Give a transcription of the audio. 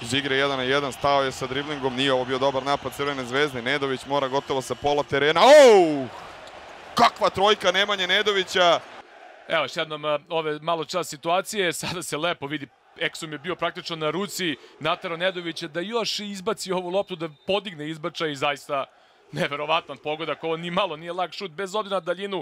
iz igre 1 na 1, stao je sa driblingom, nije ovo bio dobar napad Crvene zvezde, Nedović mora gotovo sa pola terena, kakva trojka Nemanje Nedovića! Evo, još jednom ove malo čas situacije, sada se lepo vidi, Exum je bio praktično na ruci, naterao Nedovića da još izbaci ovu loptu, da podigne izbačaj i zaista neverovatan pogodak, ovo ni malo nije lag šut, bez obzira na daljinu,